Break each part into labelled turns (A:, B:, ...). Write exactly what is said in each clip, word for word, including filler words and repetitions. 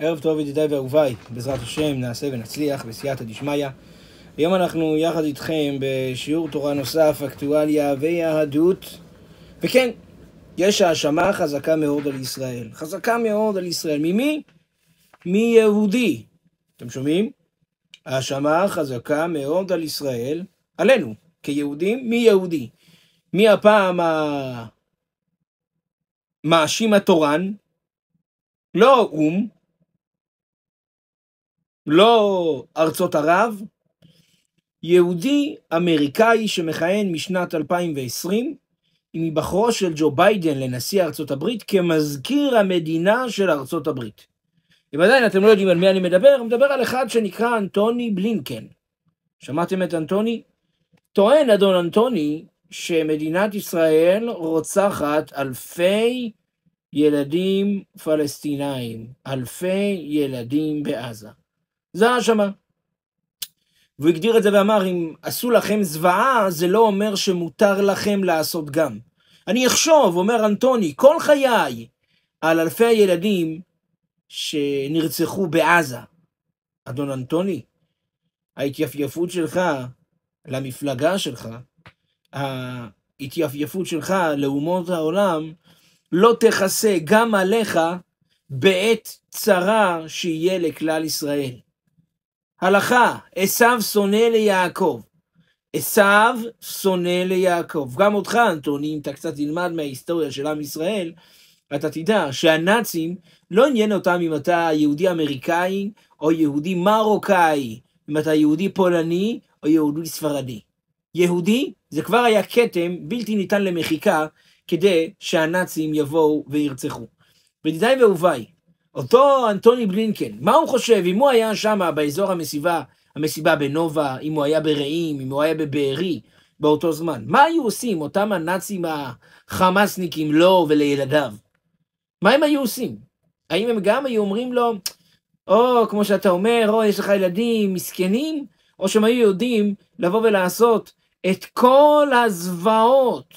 A: ערב טוב ידידיי ואהוביי, בעזרת השם נעשה ונצליח בסייעתא דשמיא. היום אנחנו יחד איתכם בשיעור תורה נוסף, אקטואליה ויהדות. וכן, יש האשמה חזקה מאוד על ישראל, חזקה מאוד על ישראל. ממי? מיהודי. אתם שומעים? האשמה חזקה מאוד על ישראל, עלינו, כיהודים, מי יהודי? מי הפעם המאשים התורן? לא אום, לא ארצות ערב, יהודי אמריקאי שמכהן משנת אלפיים ועשרים, עם היבחרו של ג'ו ביידן לנשיא ארצות הברית כמזכיר המדינה של ארצות הברית. אם עדיין אתם לא יודעים על מי אני מדבר, אני מדבר על אחד שנקרא אנטוני בלינקן. שמעתם את אנטוני? טוען אדון אנטוני שמדינת ישראל רוצחת אלפי ילדים פלסטינאים, אלפי ילדים בעזה. זה האשמה. והוא הגדיר את זה ואמר, אם עשו לכם זוועה, זה לא אומר שמותר לכם לעשות גם. אני אחשוב, אומר אנטוני, כל חיי על אלפי הילדים שנרצחו בעזה. אדון אנטוני, ההתייפייפות שלך למפלגה שלך, ההתייפייפות שלך לאומות העולם, לא תכסה גם עליך בעת צרה שיהיה לכלל ישראל. הלכה, עשיו שונא ליעקב. עשיו שונא ליעקב. גם אותך, אנטוני, אם אתה קצת תלמד מההיסטוריה של עם ישראל, אתה תדע שהנאצים לא עניין אותם אם אתה יהודי אמריקאי או יהודי מרוקאי, אם אתה יהודי פולני או יהודי ספרדי. יהודי זה כבר היה כתם בלתי ניתן למחיקה כדי שהנאצים יבואו וירצחו. וידידיי ואהוביי, אותו אנטוני בלינקן, מה הוא חושב אם הוא היה שם באזור המסיבה, המסיבה בנובה, אם הוא היה ברעים, אם הוא היה בבארי באותו זמן? מה היו עושים אותם הנאצים החמאסניקים לו ולילדיו? מה הם היו עושים? האם הם גם היו אומרים לו, או כמו שאתה אומר, או יש לך ילדים מסכנים, או שהם היו יודעים לבוא ולעשות את כל הזוועות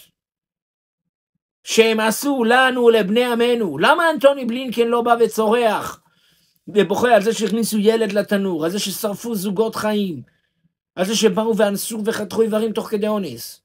A: שהם עשו לנו לבני עמנו? למה אנטוני בלינקן לא בא וצורח ובוכה על זה שהכניסו ילד לתנור, על זה ששרפו זוגות חיים, על זה שבאו ואנסו וחתכו איברים תוך כדי אונס?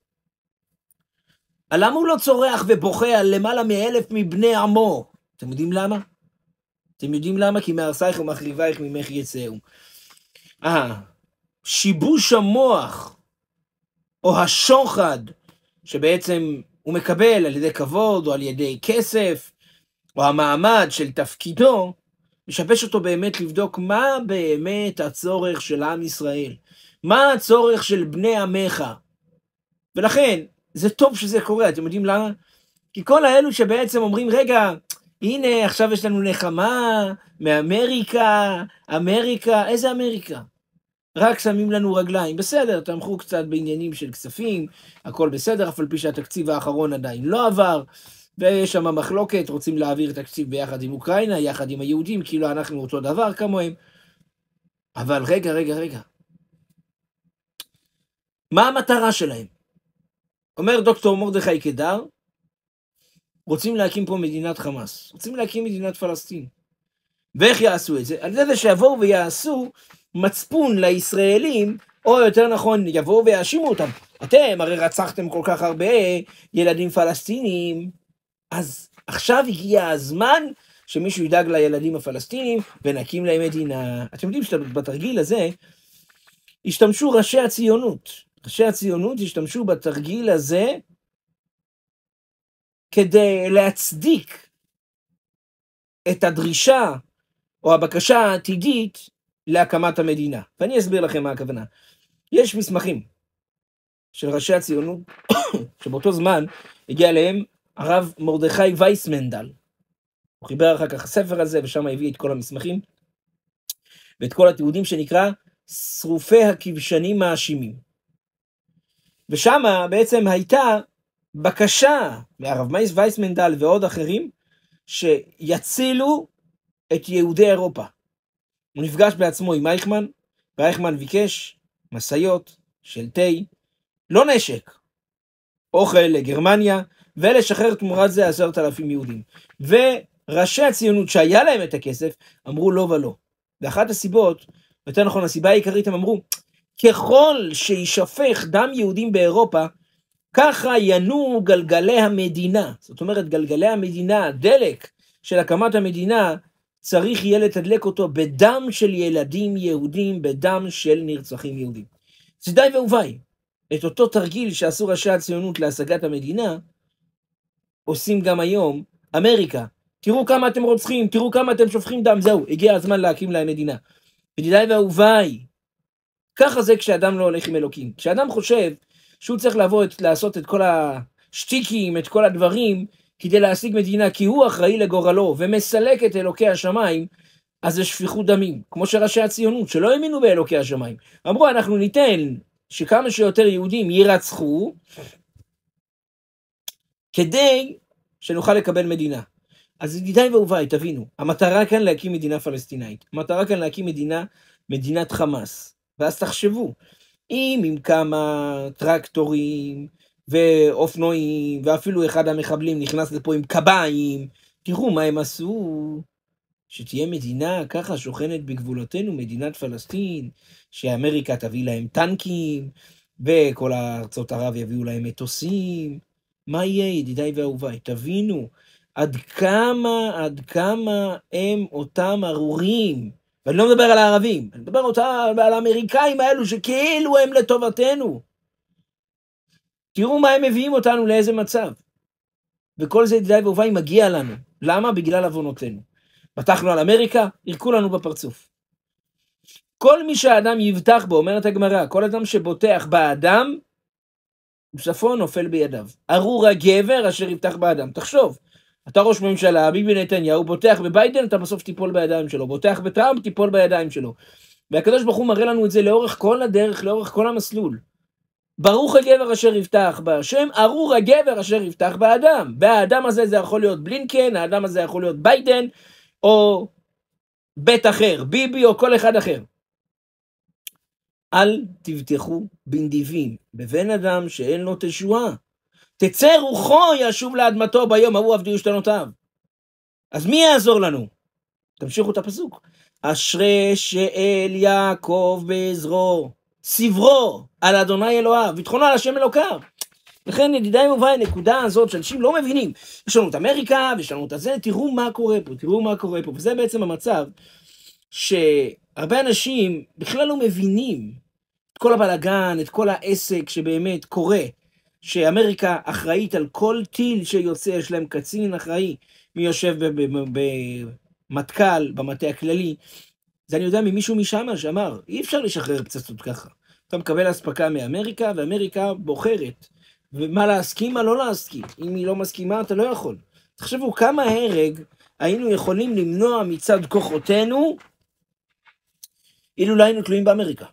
A: למה הוא לא צורח ובוכה על למעלה מאלף מבני עמו? אתם יודעים למה? אתם יודעים למה? כי מהרסייך ומחריבייך ממך יצאו. אה, שיבוש המוח או השוחד שבעצם הוא מקבל על ידי כבוד או על ידי כסף או המעמד של תפקידו, משבש אותו באמת לבדוק מה באמת הצורך של עם ישראל, מה הצורך של בני עמך. ולכן זה טוב שזה קורה. אתם יודעים למה? כי כל האלו שבעצם אומרים, רגע, הנה עכשיו יש לנו נחמה מאמריקה, אמריקה, איזה אמריקה? רק שמים לנו רגליים. בסדר, תמכו קצת בעניינים של כספים, הכל בסדר, אף על פי שהתקציב האחרון עדיין לא עבר, ויש שם מחלוקת, רוצים להעביר תקציב ביחד עם אוקראינה, יחד עם היהודים, כאילו אנחנו אותו דבר כמוהם. אבל רגע, רגע, רגע. מה המטרה שלהם? אומר דוקטור מרדכי קדר, רוצים להקים פה מדינת חמאס, רוצים להקים מדינת פלסטין. ואיך יעשו את זה? על זה שיבואו ויעשו מצפון לישראלים, או יותר נכון, יבואו ויאשימו אותם. אתם הרי רצחתם כל כך הרבה ילדים פלסטינים, אז עכשיו הגיע הזמן שמישהו ידאג לילדים הפלסטינים ונקים להם מדינה. אתם יודעים שבתרגיל הזה השתמשו ראשי הציונות. ראשי הציונות השתמשו בתרגיל הזה כדי להצדיק את הדרישה או הבקשה העתידית להקמת המדינה. ואני אסביר לכם מה הכוונה. יש מסמכים של ראשי הציונות, שבאותו זמן הגיע אליהם הרב מרדכי וייסמנדל. הוא חיבר אחר כך הספר הזה, ושם הביא את כל המסמכים, ואת כל התיעודים שנקרא שרופי הכבשנים מאשימים. ושם בעצם הייתה בקשה מהרב וייסמנדל ועוד אחרים, שיצילו את יהודי אירופה. הוא נפגש בעצמו עם אייכמן, ואייכמן ביקש מסעיות של תה, לא נשק, אוכל לגרמניה, ולשחרר תמורת זה עשרת אלפים יהודים. ראשי הציונות שהיה להם את הכסף, אמרו לא ולא. ואחת הסיבות, יותר נכון, הסיבה העיקרית, הם אמרו, ככל שישפך דם יהודים באירופה, ככה ינועו גלגלי המדינה. זאת אומרת, גלגלי המדינה, הדלק של הקמת המדינה, צריך יהיה לתדלק אותו בדם של ילדים יהודים, בדם של נרצחים יהודים. זה די ואולי. את אותו תרגיל שעשו ראשי הציונות להשגת המדינה, עושים גם היום אמריקה. תראו כמה אתם רוצחים, תראו כמה אתם שופכים דם, זהו, הגיע הזמן להקים להם מדינה. ידידיי ואהוביי, ככה זה כשאדם לא הולך עם אלוקים. כשאדם חושב שהוא צריך לבוא, לעשות את כל השטיקים, את כל הדברים, כדי להשיג מדינה, כי הוא אחראי לגורלו, ומסלק את אלוקי השמיים, אז זה שפיכות דמים. כמו שראשי הציונות, שלא האמינו באלוקי השמיים. אמרו, אנחנו ניתן שכמה שיותר יהודים יירצחו, כדי שנוכל לקבל מדינה. אז ידידיי ואהוביי, תבינו, המטרה כאן להקים מדינה פלסטינאית. המטרה כאן להקים מדינה, מדינת חמאס. ואז תחשבו, אם עם כמה טרקטורים ואופנועים, ואפילו אחד המחבלים נכנס לפה עם קביים, תראו מה הם עשו, שתהיה מדינה ככה שוכנת בגבולותינו, מדינת פלסטין, שאמריקה תביא להם טנקים, וכל ארצות ערב יביאו להם מטוסים. מה יהיה, ידידיי ואהוביי? תבינו, עד כמה, עד כמה הם אותם ארורים, ואני לא מדבר על הערבים, אני מדבר אותה, על האמריקאים האלו שכאילו הם לטובתנו. תראו מה הם מביאים אותנו, לאיזה מצב. וכל זה, ידידיי ואהוביי, מגיע לנו. למה? בגלל עוונותינו. פתחנו על אמריקה, ירקו לנו בפרצוף. כל מי שהאדם יבטח בו, אומרת הגמרא, כל אדם שבוטח באדם, סופו נופל בידיו. ארור הגבר אשר יבטח באדם. תחשוב, אתה ראש ממשלה, ביבי נתניהו, בוטח בביידן, אתה בסוף תיפול בידיים שלו. בוטח בטראמפ, תיפול בידיים שלו. והקדוש ברוך הוא מראה לנו את זה לאורך כל הדרך, לאורך כל המסלול. ברוך הגבר אשר יבטח בהשם, ארור הגבר אשר יבטח באדם. והאדם הזה זה יכול להיות בלינקן, האדם הזה יכול להיות ביידן, או בית אחר, ביבי או כל אחד אחר. אל תבטחו בנדיבים, בבן אדם שאין לו תשועה. תצא רוחו ישוב לאדמתו ביום ההוא עבדו השתנותיו. אז מי יעזור לנו? תמשיכו את הפסוק. אשרי שאל יעקב בעזרו, סברו על אדוני אלוהיו, ביטחונו על השם אלוקיו. לכן ידידיי ואהוביי, הנקודה הזאת שאנשים לא מבינים, יש לנו את אמריקה ויש לנו את זה, תראו מה קורה פה, תראו מה קורה פה, וזה בעצם המצב שהרבה אנשים בכלל לא מבינים את כל הבלגן, את כל העסק שבאמת קורה, שאמריקה אחראית על כל טיל שיוצא, יש להם קצין אחראי, מי יושב במטכ"ל, במטה הכללי, זה אני יודע ממישהו משם שאמר, אי אפשר לשחרר פצצות ככה, אתה מקבל הספקה מאמריקה, ואמריקה בוחרת, ומה להסכים, מה לא להסכים, אם היא לא מסכימה אתה לא יכול. תחשבו כמה הרג היינו יכולים למנוע מצד כוחותינו, אילו לא היינו תלויים באמריקה.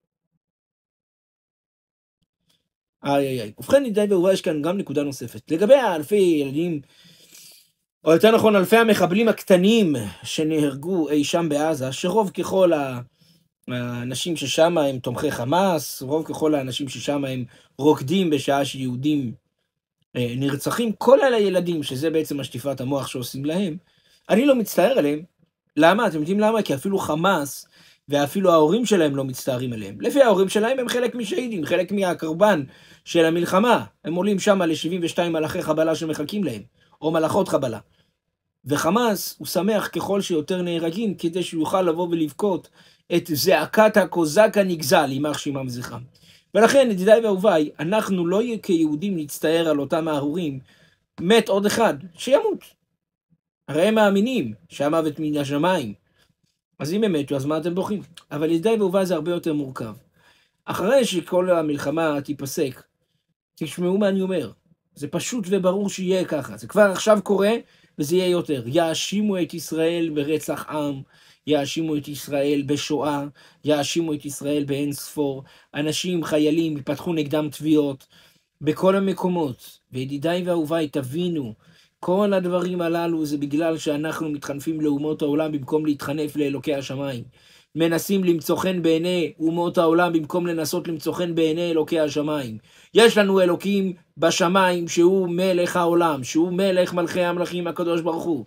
A: איי איי איי. ובכן ידידיי ואהוביי, יש כאן גם נקודה נוספת. לגבי האלפי ילדים, או יותר נכון אלפי המחבלים הקטנים שנהרגו אי שם בעזה, שרוב ככל האנשים ששם הם תומכי חמאס, רוב ככל האנשים ששם הם רוקדים בשעה שיהודים נרצחים, כל אלה ילדים, שזה בעצם השטיפת המוח שעושים להם, אני לא מצטער עליהם. למה? אתם יודעים למה? כי אפילו חמאס ואפילו ההורים שלהם לא מצטערים עליהם. לפי ההורים שלהם הם חלק משהידים, חלק מהקרבן של המלחמה. הם עולים שם ל-שבעים ושתיים מלאכי חבלה שמחכים להם, או מלאכות חבלה. וחמאס הוא שמח ככל שיותר נהרגים, כדי שהוא יוכל לבוא ולבכות את זעקת הקוזק הנגזל, יימח שמם זכרם. ולכן, ידידיי ואהוביי, אנחנו לא כיהודים נצטער על אותם הארורים, מת עוד אחד, שימות. הרי הם מאמינים שהמוות מן השמיים. אז אם הם מתו, אז מה אתם בוכים? אבל ידידיי ואהוביי זה הרבה יותר מורכב. אחרי שכל המלחמה תיפסק, תשמעו מה אני אומר. זה פשוט וברור שיהיה ככה. זה כבר עכשיו קורה, וזה יהיה יותר. יאשימו את ישראל ברצח עם, יאשימו את ישראל בשואה, יאשימו את ישראל באין ספור. אנשים, חיילים, יפתחו נגדם תביעות בכל המקומות. וידידיי ואהוביי, תבינו, כל הדברים הללו זה בגלל שאנחנו מתחנפים לאומות העולם במקום להתחנף לאלוקי השמיים. מנסים למצוא חן בעיני אומות העולם במקום לנסות למצוא חן בעיני אלוקי השמיים. יש לנו אלוקים בשמיים שהוא מלך העולם, שהוא מלך מלכי המלכים הקדוש ברוך הוא.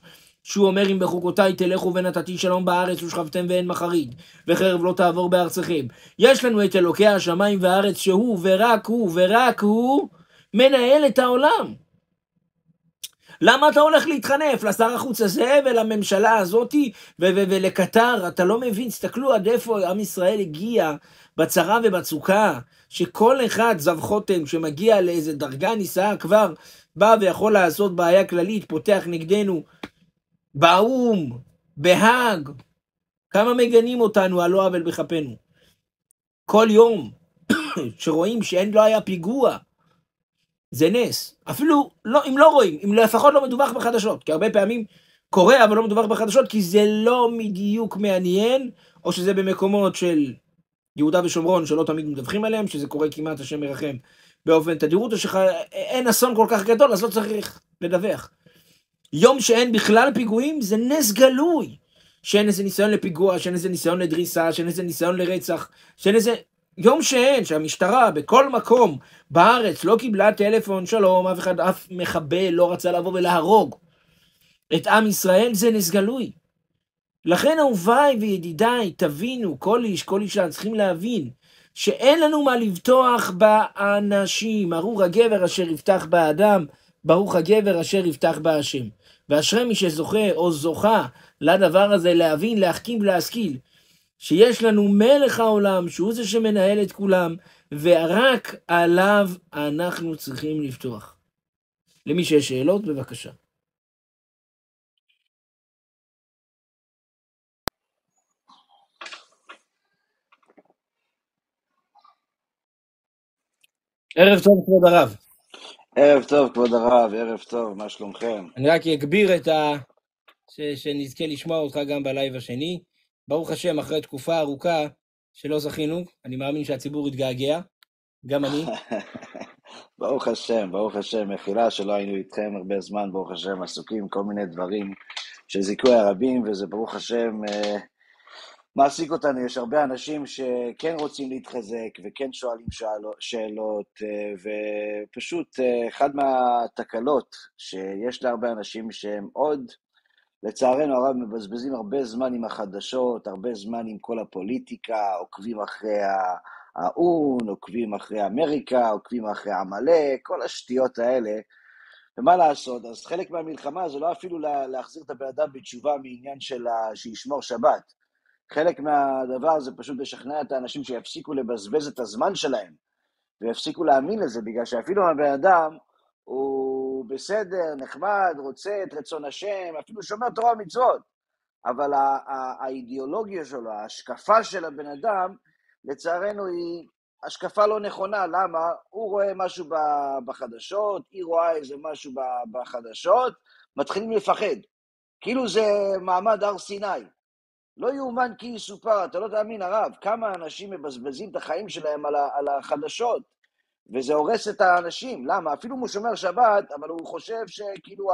A: שהוא אומר אם בחוקותיי תלכו ונתתי שלום בארץ ושכבתם ואין מחריד, וחרב לא תעבור בארצכם. יש לנו את אלוקי השמיים והארץ שהוא ורק הוא ורק הוא מנהל את העולם. למה אתה הולך להתחנף לשר החוץ הזה ולממשלה הזאת ולקטר? אתה לא מבין, תסתכלו עד איפה עם ישראל הגיע בצרה ובצוקה, שכל אחד זב חותם שמגיע לאיזה דרגה נישאה כבר בא ויכול לעשות בעיה כללית, פותח נגדנו באום, בהאג. כמה מגנים אותנו על לא עוול בכפנו. כל יום שרואים שאין לא היה פיגוע, זה נס. אפילו לא, אם לא רואים, אם לפחות לא מדווח בחדשות, כי הרבה פעמים קורה אבל לא מדווח בחדשות, כי זה לא בדיוק מעניין, או שזה במקומות של יהודה ושומרון שלא תמיד מדווחים עליהם, שזה קורה כמעט השם מרחם באופן תדירות, או שאין אסון כל כך גדול, אז לא צריך לדווח. יום שאין בכלל פיגועים זה נס גלוי, שאין איזה ניסיון לפיגוע, שאין איזה ניסיון לדריסה, שאין איזה ניסיון לרצח, שאין איזה יום שאין, שהמשטרה בכל מקום בארץ לא קיבלה טלפון שלום, אף אחד, אף מחבל לא רצה לבוא ולהרוג את עם ישראל, זה נס גלוי. לכן אהוביי וידידיי, תבינו, כל איש, כל אישה צריכים להבין, שאין לנו מה לבטוח באנשים. ברוך הגבר אשר יבטח באדם, ברוך הגבר אשר יבטח בהשם. ואשרי מי שזוכה או זוכה לדבר הזה, להבין, להחכים ולהשכיל, שיש לנו מלך העולם, שהוא זה שמנהל את כולם, ורק עליו אנחנו צריכים לפתוח. למי שיש שאלות, בבקשה. ערב טוב כבוד הרב.
B: ערב טוב כבוד הרב, ערב טוב, מה שלומכם?
A: אני רק אגביר את ה... ש... שנזכה לשמוע אותך גם בלייב השני. ברוך השם, אחרי תקופה ארוכה שלא זכינו, אני מאמין שהציבור יתגעגע, גם אני.
B: ברוך השם, ברוך השם, מחילה שלא היינו איתכם הרבה זמן, ברוך השם, עסוקים כל מיני דברים של זיכוי הרבים, וזה ברוך השם אה, מעסיק אותנו. יש הרבה אנשים שכן רוצים להתחזק וכן שואלים שאלות, שאלות אה, ופשוט אה, אחד מהתקלות שיש להרבה אנשים שהם עוד, לצערנו הרב, מבזבזים הרבה זמן עם החדשות, הרבה זמן עם כל הפוליטיקה, עוקבים אחרי האון, עוקבים אחרי אמריקה, עוקבים אחרי עמלק, כל השטויות האלה. ומה לעשות? אז חלק מהמלחמה זה לא אפילו להחזיר את הבן אדם בתשובה מעניין של שישמור שבת. חלק מהדבר זה פשוט לשכנע את האנשים שיפסיקו לבזבז את הזמן שלהם, ויפסיקו להאמין לזה, בגלל שאפילו הבן אדם הוא בסדר, נחמד, רוצה את רצון השם, אפילו שומר תורה ומצוות, אבל האידיאולוגיה שלו, ההשקפה של הבן אדם, לצערנו היא השקפה לא נכונה. למה? הוא רואה משהו בחדשות, היא רואה איזה משהו בחדשות, מתחילים לפחד. כאילו זה מעמד הר סיני. לא יאומן כי יסופר, אתה לא תאמין הרב, כמה אנשים מבזבזים את החיים שלהם על החדשות, וזה הורס את האנשים. למה? אפילו הוא שומר שבת, אבל הוא חושב שכאילו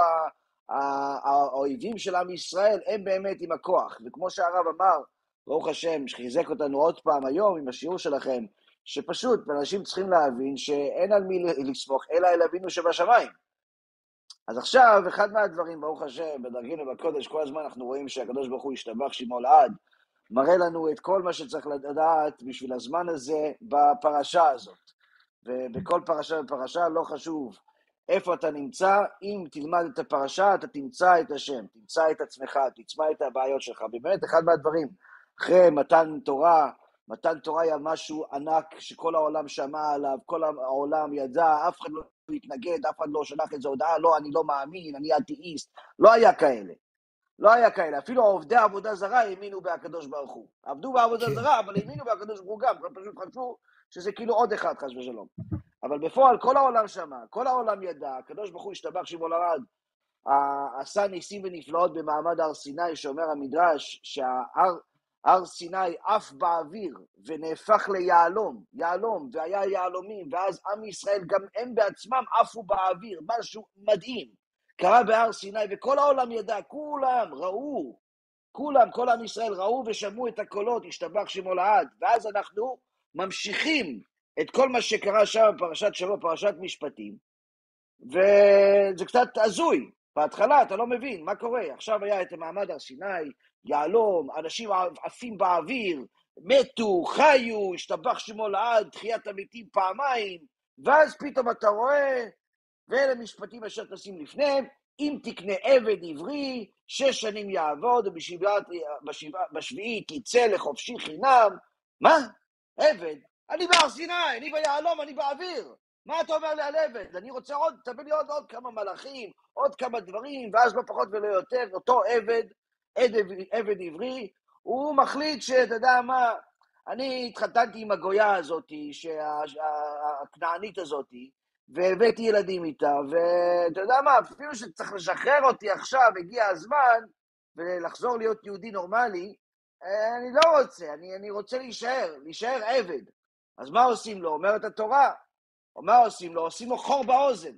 B: האויבים של עם ישראל הם באמת עם הכוח. וכמו שהרב אמר, ברוך השם, שחיזק אותנו עוד פעם היום עם השיעור שלכם, שפשוט אנשים צריכים להבין שאין על מי לסמוך, אלא אל אבינו שבשמיים. אז עכשיו, אחד מהדברים, ברוך השם, בדרכנו בקודש, כל הזמן אנחנו רואים שהקדוש ברוך הוא ישתבח שמו לעד, מראה לנו את כל מה שצריך לדעת בשביל הזמן הזה בפרשה הזאת. ובכל פרשה ופרשה לא חשוב איפה אתה נמצא, אם תלמד את הפרשה אתה תמצא את השם, תמצא את עצמך, תמצא את הבעיות שלך. ובאמת אחד מהדברים, אחרי מתן תורה, מתן תורה היה משהו ענק שכל העולם שמע עליו, כל העולם ידע, אף אחד לא התנגד, אף אחד לא שלח איזו הודעה, לא, אני לא מאמין, אני אתאיסט, לא היה כאלה. לא היה כאלה, אפילו עובדי עבודה זרה האמינו בהקדוש ברוך הוא. עבדו בעבודה
A: כן.
B: זרה, אבל האמינו בהקדוש ברוך הוא גם, פשוט חשבו שזה כאילו עוד אחד, חס ושלום. אבל בפועל כל העולם שמע, כל העולם ידע, הקדוש ברוך הוא השתבח שמו לעד, עשה ניסים ונפלאות במעמד הר סיני, שאומר המדרש שההר הר סיני עף באוויר ונהפך ליעלום, יעלום, והיה יעלומים, ואז עם ישראל גם הם בעצמם עפו באוויר, משהו מדהים. קרה בהר סיני, וכל העולם ידע, כולם ראו, כולם, כל עם ישראל ראו ושמעו את הקולות, השתבח שמו לעד, ואז אנחנו ממשיכים את כל מה שקרה שם בפרשת שבוע, פרשת משפטים, וזה קצת הזוי, בהתחלה אתה לא מבין מה קורה. עכשיו היה את מעמד הר סיני, יעלום, אנשים עפים באוויר, מתו, חיו, השתבח שמו לעד, תחיית המתים פעמיים, ואז פתאום אתה רואה, ואלה משפטים אשר תשים לפניהם, אם תקנה עבד עברי, שש שנים יעבוד, ובשביעית יצא לחופשי חינם. מה? עבד? אני בהר סיני, אני ביעלום, אני באוויר. מה אתה אומר לי על עבד? אני רוצה עוד, תביא לי עוד, עוד כמה מלאכים, עוד כמה דברים, ואז לא פחות ולא יותר, אותו עבד, עבד, עבד עברי, הוא מחליט שאתה יודע מה, אני התחתנתי עם הגויה הזאת, הכנענית הזאת, והבאתי ילדים איתה, ואתה יודע מה, אפילו שצריך לשחרר אותי עכשיו, הגיע הזמן, ולחזור להיות יהודי נורמלי, אני לא רוצה, אני, אני רוצה להישאר, להישאר עבד. אז מה עושים לו? אומרת התורה, או מה עושים לו? עושים לו חור באוזן.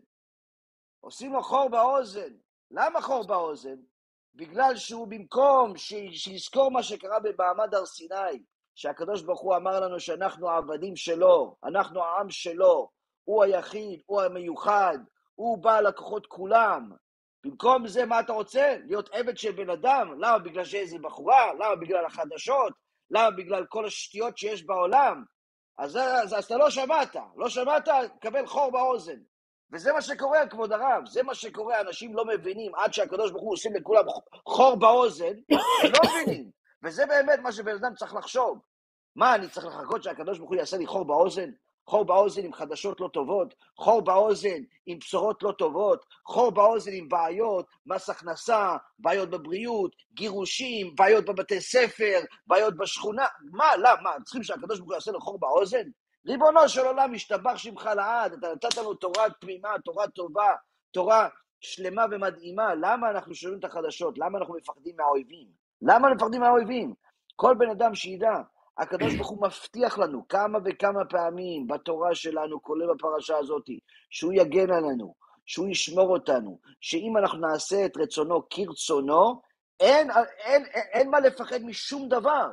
B: עושים לו חור באוזן. למה חור באוזן? בגלל שהוא במקום ש... שיזכור מה שקרה במעמד הר סיני, שהקדוש ברוך הוא אמר לנו שאנחנו העבדים שלו, אנחנו העם שלו, הוא היחיד, הוא המיוחד, הוא בעל הכוחות כולם. במקום זה מה אתה רוצה? להיות עבד של בן אדם? למה? בגלל שאיזו בחורה? למה? בגלל החדשות? למה? בגלל כל השטויות שיש בעולם? אז, אז, אז אתה לא שמעת, לא שמעת, קבל חור באוזן. וזה מה שקורה, כבוד הרב, זה מה שקורה, אנשים לא מבינים, עד שהקדוש ברוך הוא עושים לכולם חור באוזן, הם לא מבינים. וזה באמת מה שבן אדם צריך לחשוב. מה, אני צריך לחכות שהקדוש ברוך הוא יעשה לי חור באוזן? חור באוזן עם חדשות לא טובות, חור באוזן עם בשורות לא טובות, חור באוזן עם בעיות, מס הכנסה, בעיות בבריאות, גירושים, בעיות בבתי ספר, בעיות בשכונה. מה, למה? צריכים שהקדוש ברוך הוא יעשה לו חור באוזן? ריבונו של עולם, משתבח שמך לעד, אתה נתת לנו תורה תמימה, תורה טובה, תורה שלמה ומדהימה. למה אנחנו שומעים את החדשות? למה אנחנו מפחדים מהאויבים? למה אנחנו מפחדים מהאויבים? כל בן אדם שידע, הקדוש ברוך הוא מבטיח לנו כמה וכמה פעמים בתורה שלנו, כולל בפרשה הזאת, שהוא יגן עלינו, שהוא ישמור אותנו, שאם אנחנו נעשה את רצונו כרצונו, אין, אין, אין, אין מה לפחד משום דבר.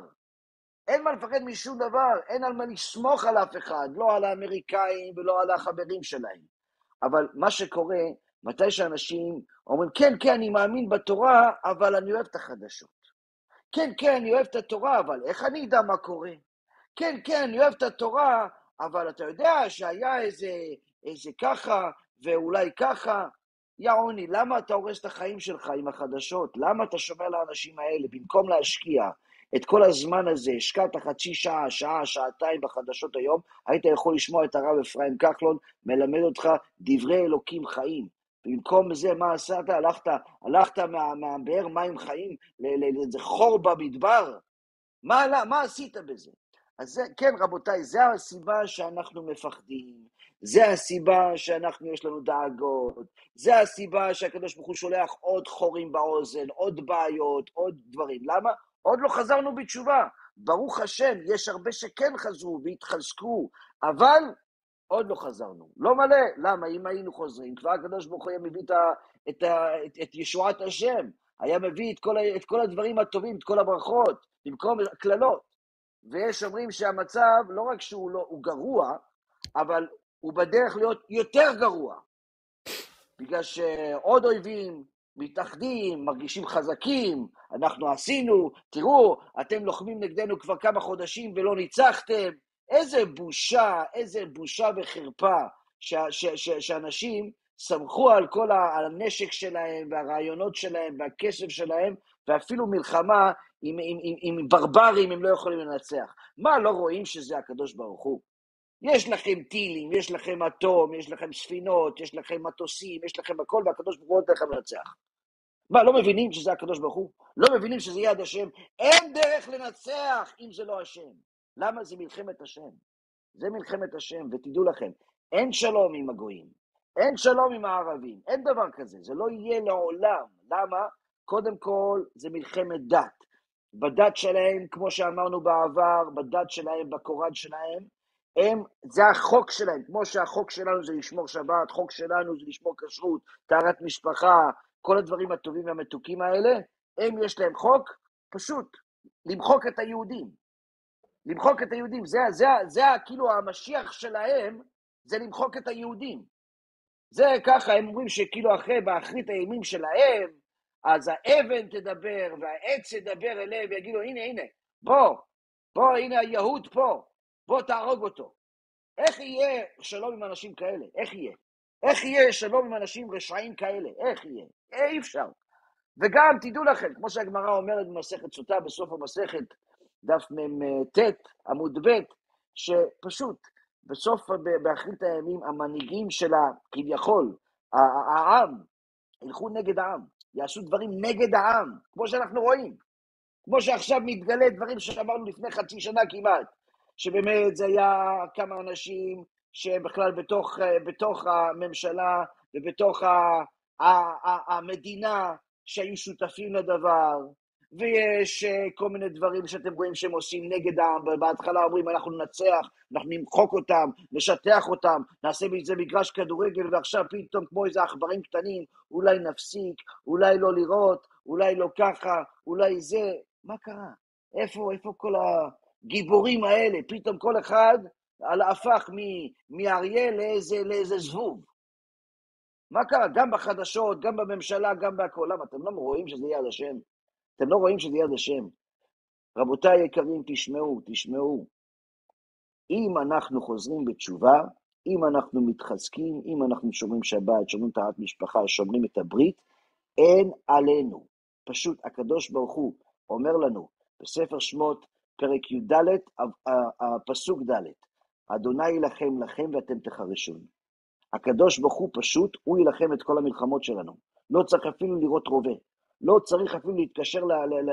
B: אין מה לפחד משום דבר, אין על מה לסמוך על אף אחד, לא על האמריקאים ולא על החברים שלהם. אבל מה שקורה, מתי שאנשים אומרים, כן, כן, אני מאמין בתורה, אבל אני אוהב את החדשות. כן, כן, אני אוהב את התורה, אבל איך אני אדע מה קורה? כן, כן, אני אוהב את התורה, אבל אתה יודע שהיה איזה, איזה ככה, ואולי ככה. יא עוני, למה אתה הורס את החיים שלך עם החדשות? למה אתה שומע לאנשים האלה? במקום להשקיע את כל הזמן הזה, השקעת חצי שעה, שעה, שעתיים בחדשות היום, היית יכול לשמוע את הרב אפרים כחלון, מלמד אותך דברי אלוקים חיים. במקום זה, מה עשת? הלכת, הלכת מה, מהבאר מים חיים לאיזה חור במדבר? מה, מה עשית בזה? אז זה, כן, רבותיי, זה הסיבה שאנחנו מפחדים, זה הסיבה שאנחנו, יש לנו דאגות, זה הסיבה שהקדוש ברוך הוא שולח עוד חורים באוזן, עוד בעיות, עוד דברים. למה? עוד לא חזרנו בתשובה. ברוך השם, יש הרבה שכן חזרו והתחזקו, אבל עוד לא חזרנו. לא מלא. למה? אם היינו חוזרים, כבר הקדוש ברוך הוא היה מביא את, את, את, את ישועת השם, היה מביא את כל, את כל הדברים הטובים, את כל הברכות, במקום כללות. ויש אומרים שהמצב, לא רק שהוא לא, הוא גרוע, אבל הוא בדרך להיות יותר גרוע. בגלל שעוד אויבים מתאחדים, מרגישים חזקים, אנחנו עשינו, תראו, אתם לוחמים נגדנו כבר כמה חודשים ולא ניצחתם. איזה בושה, איזה בושה וחרפה, ש, ש, ש, שאנשים סמכו על כל הנשק שלהם, והרעיונות שלהם, והכסף שלהם, ואפילו מלחמה עם, עם, עם, עם ברברים הם לא יכולים לנצח. מה, לא רואים שזה הקדוש ברוך הוא? יש לכם טילים, יש לכם אטום, יש לכם ספינות, יש לכם מטוסים, יש לכם הכל, והקדוש ברוך הוא נותן לכם לנצח. מה, לא מבינים שזה הקדוש ברוך הוא? לא מבינים שזה יד השם? אין דרך לנצח אם זה לא השם. למה? זה מלחמת השם. זה מלחמת השם, ותדעו לכם, אין שלום עם הגויים, אין שלום עם הערבים, אין דבר כזה, זה לא יהיה לעולם. למה? קודם כל, זה מלחמת דת. בדת שלהם, כמו שאמרנו בעבר, בדת שלהם, בקוראן שלהם, הם, זה החוק שלהם, כמו שהחוק שלנו זה לשמור שבת, חוק שלנו זה לשמור כשרות, טהרת משפחה, כל הדברים הטובים והמתוקים האלה, הם יש להם חוק, פשוט, למחוק את היהודים. למחוק את היהודים, זה, זה, זה, זה כאילו המשיח שלהם, זה למחוק את היהודים. זה ככה, הם אומרים שכאילו אחרי, באחרית הימים שלהם, אז האבן תדבר, והעץ ידבר אליהם, ויגידו, הנה, הנה, בוא, בוא, הנה היהוד פה, בוא תהרוג אותו. איך יהיה שלום עם אנשים כאלה? איך יהיה? איך יהיה שלום עם אנשים רשעים כאלה? איך יהיה? אי אפשר. וגם תדעו לכם, כמו שהגמרא אומרת במסכת סוטה, בסוף המסכת, דף מ"ט, עמוד ב', שפשוט, בסוף, באחרית הימים, המנהיגים שלה, כביכול, העם, ילכו נגד העם, יעשו דברים נגד העם, כמו שאנחנו רואים. כמו שעכשיו מתגלה דברים שאמרנו לפני חצי שנה כמעט, שבאמת זה היה כמה אנשים שבכלל בתוך, בתוך הממשלה ובתוך ה, ה, ה, המדינה שהיו שותפים לדבר, ויש כל מיני דברים שאתם רואים שהם עושים נגד העם, בהתחלה אומרים אנחנו ננצח, אנחנו נמחוק אותם, נשטח אותם, נעשה מזה מגרש כדורגל, ועכשיו פתאום כמו איזה עכברים קטנים, אולי נפסיק, אולי לא לראות, אולי לא ככה, אולי זה, מה קרה? איפה, איפה כל הגיבורים האלה? פתאום כל אחד הפך מאריה לאיזה, לאיזה זבוב. מה קרה? גם בחדשות, גם בממשלה, גם בהכל. למה? אתם לא רואים שזה יד השם? אתם לא רואים שזה יד השם? רבותיי היקרים, תשמעו, תשמעו. אם אנחנו חוזרים בתשובה, אם אנחנו מתחזקים, אם אנחנו שומרים שבת, שומרים טהרת משפחה, שומרים את הברית, אין עלינו. פשוט הקדוש ברוך הוא אומר לנו בספר שמות פרק י"ד, הפסוק ד', אדוני ילחם לכם ואתם תחרשון. הקדוש ברוך הוא פשוט, הוא ילחם את כל המלחמות שלנו. לא צריך אפילו לראות רובה. לא צריך אפילו להתקשר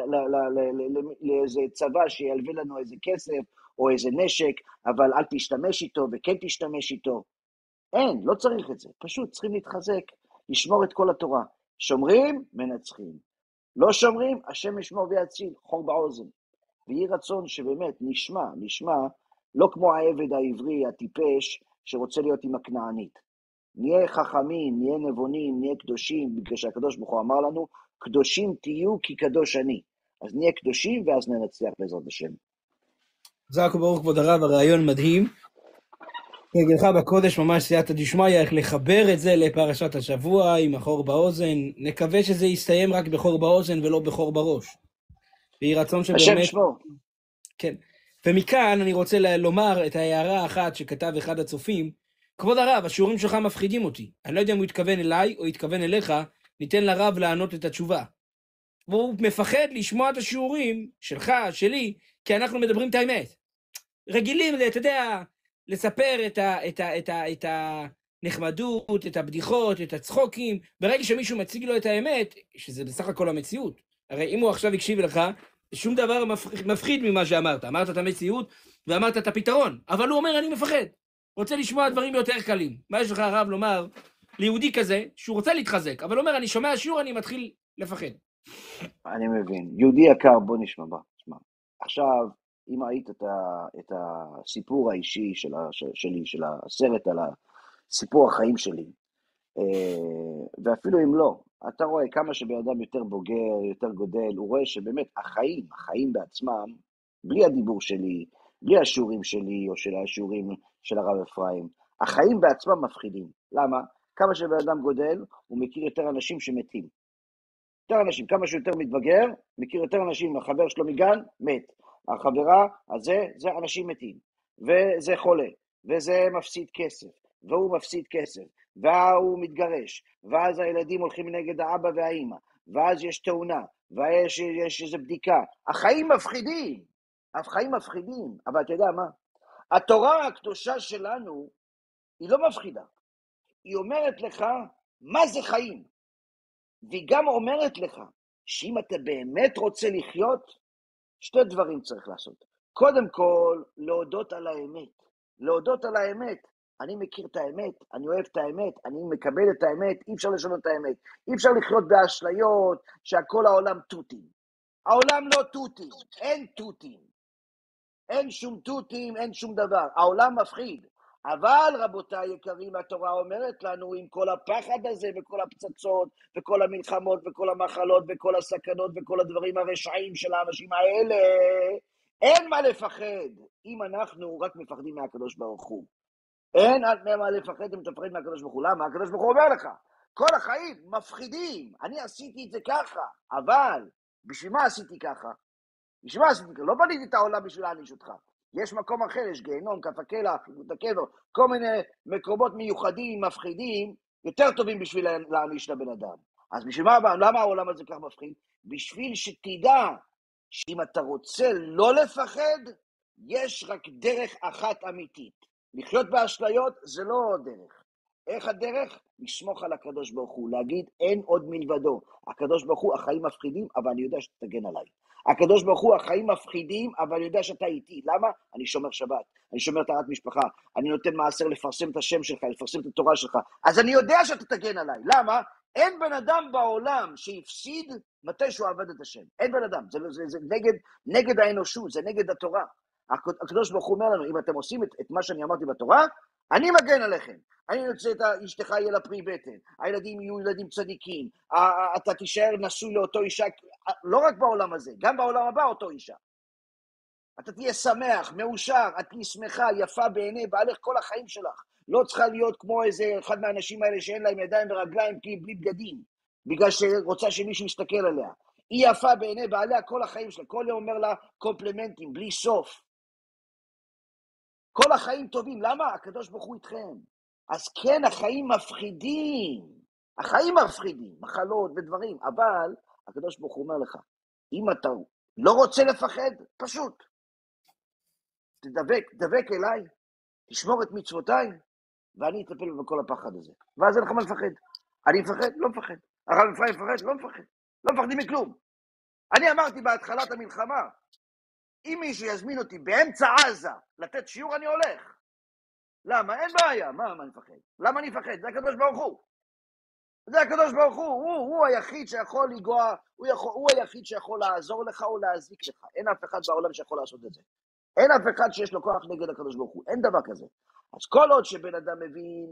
B: לאיזה צבא שילווה לנו איזה כסף או איזה נשק, אבל אל תשתמש איתו וכן תשתמש איתו. אין, לא צריך את זה. פשוט צריכים להתחזק, לשמור את כל התורה. שומרים, מנצחים. לא שומרים, השם ישמור ויציל, חור באוזן. ויהי רצון שבאמת נשמע, נשמע, לא כמו העבד העברי, הטיפש, שרוצה להיות עם הכנענית. נהיה חכמים, נהיה נבונים, נהיה קדושים, בגלל שהקדוש ברוך הוא אמר לנו, קדושים תהיו כי קדוש אני. אז נהיה קדושים ואז ננצח בעזרת השם.
A: חזק וברוך כבוד הרב, הרעיון מדהים. כהרגלך בקודש ממש סייעתא דשמיא, איך לחבר את זה לפרשת השבוע עם החור באוזן. נקווה שזה יסתיים רק בחור באוזן ולא בחור בראש. ויהי רצון שבאמת...
B: השם ישמור.
A: כן. ומכאן אני רוצה לומר את ההערה האחת שכתב אחד הצופים. כבוד הרב, השיעורים שלך מפחידים אותי. אני לא יודע אם הוא התכוון אליי או התכוון אליך, ניתן לרב לענות את התשובה. והוא מפחד לשמוע את השיעורים שלך, שלי, כי אנחנו מדברים את האמת. רגילים, אתה יודע, לספר את ה, את ה, את ה, את הנחמדות, את הבדיחות, את הצחוקים. ברגע שמישהו מציג לו את האמת, שזה בסך הכל המציאות. הרי אם הוא עכשיו הקשיב לך, שום דבר מפחיד ממה שאמרת. אמרת את המציאות ואמרת את הפתרון. אבל הוא אומר, אני מפחד. רוצה לשמוע דברים יותר קלים. מה יש לך הרב לומר ליהודי כזה, שהוא רוצה להתחזק, אבל אומר, אני שומע שיעור, אני מתחיל לפחד.
B: אני מבין. יהודי יקר, בוא נשמע, בוא, נשמע. עכשיו, אם היית את, ה, את הסיפור האישי של ה, שלי, של הסרט על הסיפור החיים שלי, ואפילו אם לא, אתה רואה כמה שבאדם יותר בוגר, יותר גודל, הוא רואה שבאמת החיים, החיים בעצמם, בלי הדיבור שלי, בלי השיעורים שלי, או של השיעורים של הרב אפרים, החיים בעצמם מפחידים. למה? כמה שבאדם גודל, הוא מכיר יותר אנשים שמתים. יותר אנשים, כמה שיותר מתבגר, מכיר יותר אנשים, החבר שלו מגן, מת. החברה הזה, זה אנשים מתים. וזה חולה, וזה מפסיד כסף, והוא מפסיד כסף, והוא מתגרש, ואז הילדים הולכים נגד האבא והאמא, ואז יש תאונה, ויש יש איזו בדיקה. החיים מפחידים, החיים מפחידים, אבל אתה יודע מה? התורה הקדושה שלנו, היא לא מפחידה. היא אומרת לך, מה זה חיים? והיא גם אומרת לך, שאם אתה באמת רוצה לחיות, שתי דברים צריך לעשות. קודם כל, להודות על האמת. להודות על האמת. אני מכיר את האמת, אני אוהב את האמת, אני מקבל את האמת, אי אפשר לשנות את האמת. אי אפשר לחיות באשליות, שהכל העולם תותים. העולם לא תותים, אין תותים. אין שום תותים, אין שום דבר. העולם מפחיד. אבל רבותיי יקרים, התורה אומרת לנו, עם כל הפחד הזה וכל הפצצות וכל המלחמות וכל המחלות וכל הסכנות וכל הדברים הרשעים של האנשים האלה, אין מה לפחד אם אנחנו רק מפחדים מהקדוש ברוך הוא. אין על פני מה לפחד אם תפחד מהקדוש ברוך הוא. למה? הקדוש ברוך הוא אומר לך, כל החיים מפחידים, אני עשיתי את זה ככה, אבל בשביל מה עשיתי ככה? בשביל מה עשיתי ככה? לא בניתי את העולם בשביל להעניש אותך. יש מקום אחר, יש גיהנום, כף הקלע, חירות הקבר, כל מיני מקומות מיוחדים, מפחידים, יותר טובים בשביל להעניש את הבן אדם. אז בשביל מה, למה העולם הזה כך מפחיד? בשביל שתדע שאם אתה רוצה לא לפחד, יש רק דרך אחת אמיתית. לחיות באשליות זה לא דרך. איך הדרך? לסמוך על הקדוש ברוך הוא, להגיד אין עוד מלבדו. הקדוש ברוך הוא, החיים מפחידים, אבל אני יודע שאתה תגן עליי. הקדוש ברוך הוא, החיים מפחידים, אבל אני יודע שאתה איתי. למה? אני שומר שבת, אני שומר טהרת משפחה, אני נותן מעשר לפרסם את השם שלך, לפרסם את התורה שלך. אז אני יודע שאתה תגן עליי. למה? אין בן אדם בעולם שהפסיד מתי שהוא עבד את השם. אין בן אדם. זה, זה, זה נגד, נגד האנושות, זה נגד התורה. הקדוש ברוך הוא אומר לנו, אם אתם עושים את, את מה שאני אמרתי בתורה, אני מגן עליכם. אני רוצה את אשתך יהיה לה פרי בטן, הילדים יהיו ילדים צדיקים, אתה תישאר נשוי לאותו אישה, לא רק בעולם הזה, גם בעולם הבא אותו אישה. אתה תהיה שמח, מאושר, את תהיה שמחה, יפה בעיני בעלך כל החיים שלך. לא צריכה להיות כמו איזה אחד מהאנשים האלה שאין להם ידיים ורגליים בלי בגדים, בגלל שרוצה שמישהו יסתכל עליה. היא יפה בעיני בעליה כל החיים שלה, כל יום אומר לה קומפלימנטים, בלי סוף. כל החיים טובים, למה? הקדוש ברוך הוא איתכם. אז כן, החיים מפחידים, החיים מפחידים, מחלות ודברים, אבל הקדוש ברוך הוא אומר לך, אם אתה לא רוצה לפחד, פשוט, תדבק, תדבק אליי, תשמור את מצוותיי, ואני אטפל בכל הפחד הזה. ואז אין לך מה לפחד. אני מפחד? לא מפחד. הרב אפרים מפחד? לא מפחד. לא מפחדים מכלום. אני אמרתי בהתחלת המלחמה, אם מישהו יזמין אותי באמצע עזה לתת שיעור, אני הולך. למה? אין בעיה. מה, מה אני מפחד? למה אני מפחד? זה הקדוש ברוך הוא. זה הקדוש ברוך הוא. הוא, הוא היחיד שיכול לגוע, הוא, יכול, הוא היחיד שיכול לעזור לך או להזיק לך. אין אף אחד בעולם שיכול לעשות את זה. אין אף אחד שיש לו כוח נגד הקדוש ברוך הוא. אין דבר כזה. אז כל עוד שבן אדם מבין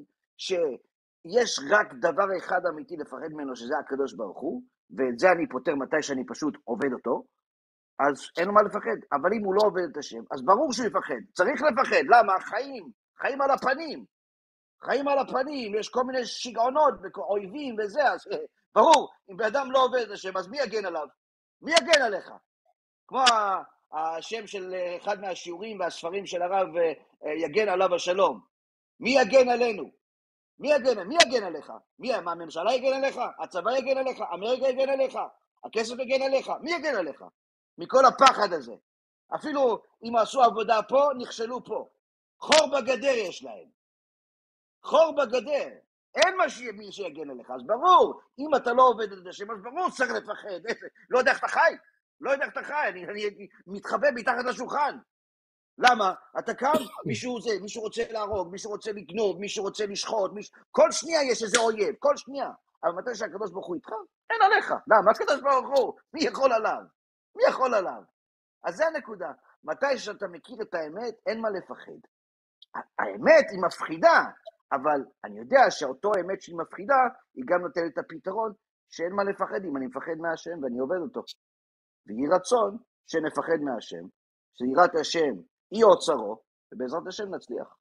B: שיש רק דבר אחד אמיתי לפחד ממנו, שזה הקדוש ברוך הוא, ואת זה אני פותר מתי שאני פשוט עובד אותו, אז אין לו מה לפחד. אבל אם הוא לא עובד את השם, אז ברור שהוא יפחד. צריך לפחד. למה? חיים. חיים על הפנים. חיים על הפנים. יש כל מיני שגעונות ואויבים וזה. אז ברור, אם באדם לא עובד את השם, אז מי יגן עליו? מי יגן עליך? כמו השם של אחד מהשיעורים והספרים של הרב, יגן עליו השלום. מי יגן עלינו? מי יגן? מי יגן עליך? מי? מה, הממשלה יגן עליך? הצבא יגן עליך? אמריקה יגן עליך? הכסף יגן עליך? מי יגן עליך? מכל הפחד הזה. אפילו אם עשו עבודה פה, נכשלו פה. חור בגדר יש להם. חור בגדר. אין מה מי שיגן עליך. אז ברור, אם אתה לא עובד את השם, אז ברור צריך לפחד. לא יודע איך אתה חי. לא יודע איך אתה חי. אני, אני מתחבא מתחת לשולחן. למה? אתה קם, מישהו זה, מישהו רוצה להרוג, מישהו רוצה לגנוב, מישהו רוצה לשחוט, מישהו... כל שנייה יש איזה אויב, כל שנייה. אבל מתי שהקדוש ברוך הוא איתך, אין עליך. למה? הקדוש ברוך הוא, מי יכול עליו? מי יכול עליו? אז זה הנקודה. מתי שאתה מכיר את האמת, אין מה לפחד. האמת היא מפחידה, אבל אני יודע שאותו האמת שהיא מפחידה, היא גם נותנת את הפתרון שאין מה לפחד אם אני מפחד מהשם ואני עובד אותו. ויהי רצון שנפחד מהשם, שיראת השם היא אוצרו, ובעזרת השם נצליח.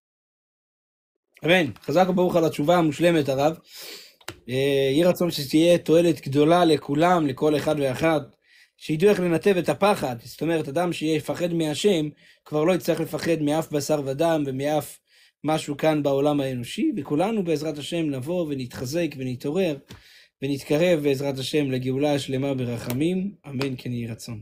A: אמן. חזק וברוך על התשובה המושלמת, הרב. יהי רצון שתהיה תועלת גדולה לכולם, לכל אחד ואחת, שידעו איך לנתב את הפחד. זאת אומרת, אדם שיפחד מהשם, כבר לא יצטרך לפחד מאף בשר ודם ומאף משהו כאן בעולם האנושי, וכולנו בעזרת השם נבוא ונתחזק ונתעורר, ונתקרב בעזרת השם לגאולה השלמה ברחמים. אמן כן יהי רצון.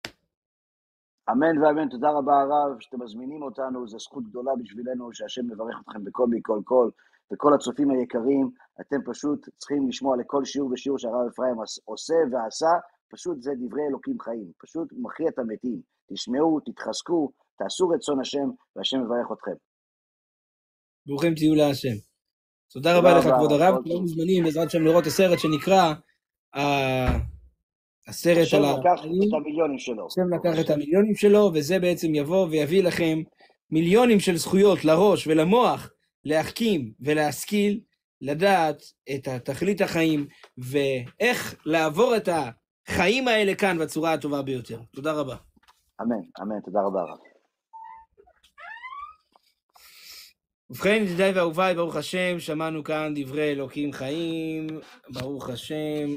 B: אמן ואמן, תודה רבה הרב, שאתם מזמינים אותנו, זו זכות גדולה בשבילנו, שהשם מברך אתכם בכל מכל כל, וכל הצופים היקרים, אתם פשוט צריכים לשמוע לכל שיעור ושיעור שהרב אפרים עושה ועשה, פשוט זה דברי אלוקים חיים, פשוט מכריע את המתים, תשמעו, תתחזקו, תעשו רצון השם, והשם מברך אתכם.
A: ברוכים תהיו להשם. תודה רבה לך כבוד הרב, כולם מוזמנים בעזרת השם לראות הסרט שנקרא, הסרט
B: השם
A: על
B: לקח את המיליונים שלו.
A: השם לקח את המיליונים שלו, וזה בעצם יבוא ויביא לכם מיליונים של זכויות לראש ולמוח, להחכים ולהשכיל, לדעת את תכלית החיים, ואיך לעבור את החיים האלה כאן בצורה הטובה ביותר. תודה רבה.
B: אמן, אמן, תודה רבה רב.
A: ובכן, ידידיי ואהוביי, ברוך השם, שמענו כאן דברי אלוקים חיים, ברוך השם.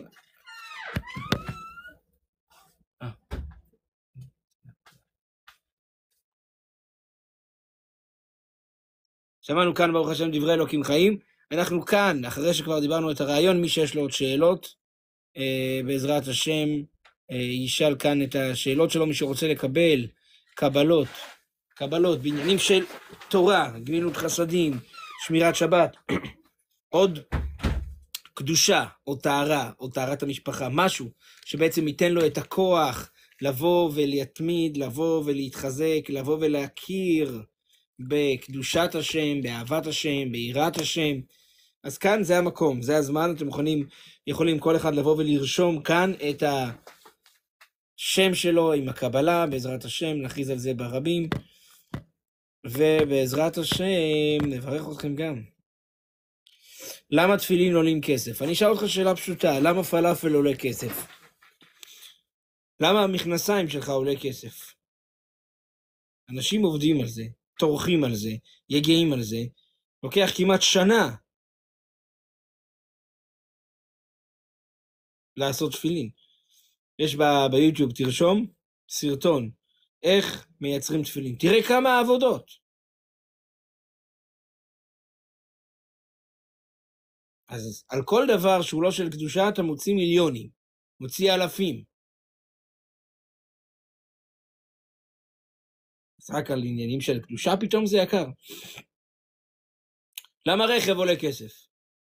A: שמענו כאן, ברוך השם, דברי אלוקים חיים. אנחנו כאן, אחרי שכבר דיברנו את הרעיון, מי שיש לו עוד שאלות, אה, בעזרת השם, אה, ישאל כאן את השאלות שלו, מי שרוצה לקבל קבלות, קבלות בעניינים של תורה, גמילות חסדים, שמירת שבת, עוד קדושה, או טהרה, או טהרת המשפחה, משהו שבעצם ייתן לו את הכוח לבוא ולהתמיד, לבוא ולהתחזק, לבוא ולהכיר בקדושת השם, באהבת השם, ביראת השם. אז כאן זה המקום, זה הזמן, אתם יכולים, יכולים כל אחד לבוא ולרשום כאן את השם שלו עם הקבלה, בעזרת השם, נכריז על זה ברבים, ובעזרת השם נברך אתכם גם. למה תפילין עולים כסף? אני אשאל אותך שאלה פשוטה, למה פלאפל עולה כסף? למה המכנסיים שלך עולה כסף? אנשים עובדים על זה, טורחים על זה, יגעים על זה, לוקח כמעט שנה לעשות תפילין. יש ב- ביוטיוב, תרשום, סרטון, איך מייצרים תפילין. תראה כמה עבודות. אז על כל דבר שהוא לא של קדושה, אתה מוציא מיליונים, מוציא אלפים. אז רק על עניינים של קדושה פתאום זה יקר. למה רכב עולה כסף?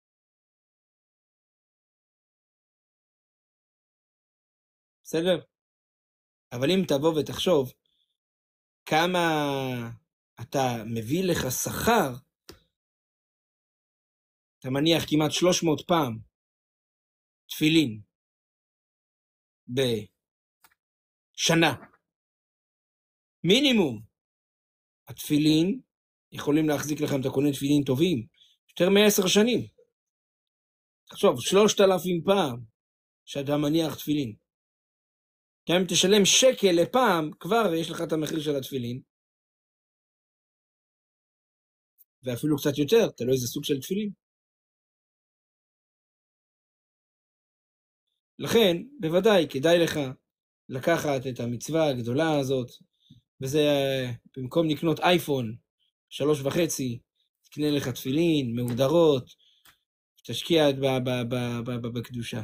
A: בסדר? אבל אם תבוא ותחשוב כמה אתה מביא לך שכר, אתה מניח כמעט שלוש מאות פעם תפילין בשנה. מינימום. התפילין יכולים להחזיק לכם, אתה קונה תפילין טובים, יותר מעשר שנים. תחשוב, שלושת אלפים פעם שאתה מניח תפילין. גם אם תשלם שקל לפעם, כבר יש לך את המחיר של התפילין. ואפילו קצת יותר, תלוי איזה סוג של תפילין. לכן, בוודאי, כדאי לך לקחת את המצווה הגדולה הזאת, וזה במקום לקנות אייפון, שלוש וחצי, תקנה לך תפילין, מהודרות, תשקיע בקדושה.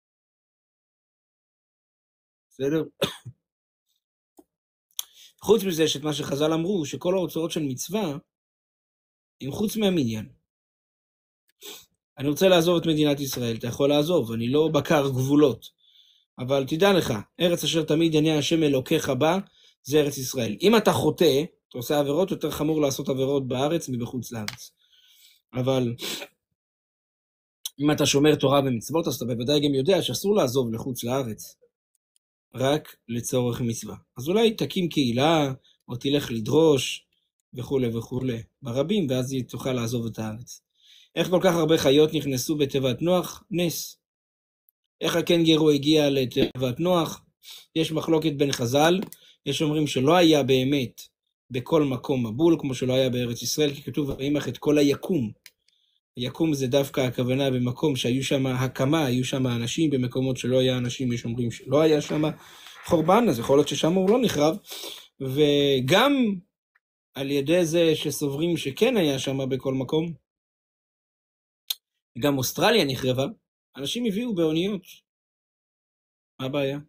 A: בסדר? חוץ מזה, שאת מה שחז"ל אמרו, שכל ההוצאות של מצווה, הם חוץ מהמניין. אני רוצה לעזוב את מדינת ישראל, אתה יכול לעזוב, אני לא בקר גבולות. אבל תדע לך, ארץ אשר תמיד עיני השם אלוקיך בה, זה ארץ ישראל. אם אתה חוטא, אתה עושה עבירות, יותר חמור לעשות עבירות בארץ מבחוץ לארץ. אבל אם אתה שומר תורה ומצוות, אז אתה בוודאי גם יודע שאסור לעזוב לחוץ לארץ, רק לצורך מצווה. אז אולי תקים קהילה, או תלך לדרוש, וכו' וכו', ברבים, ואז תוכל לעזוב את הארץ. איך כל כך הרבה חיות נכנסו בתיבת נוח? נס. איך הקנגרו הגיע לתיבת נוח? יש מחלוקת בין חז"ל, יש אומרים שלא היה באמת בכל מקום מבול, כמו שלא היה בארץ ישראל, כי כתוב וימח את כל היקום. היקום זה דווקא הכוונה במקום שהיו שם הקמה, היו שם אנשים, במקומות שלא היה אנשים, יש אומרים שלא היה שם חורבן, אז יכול להיות ששם הוא לא נחרב, וגם על ידי זה שסוברים שכן היה שם בכל מקום, גם אוסטרליה נחרבה, אנשים הביאו באוניות. מה הבעיה?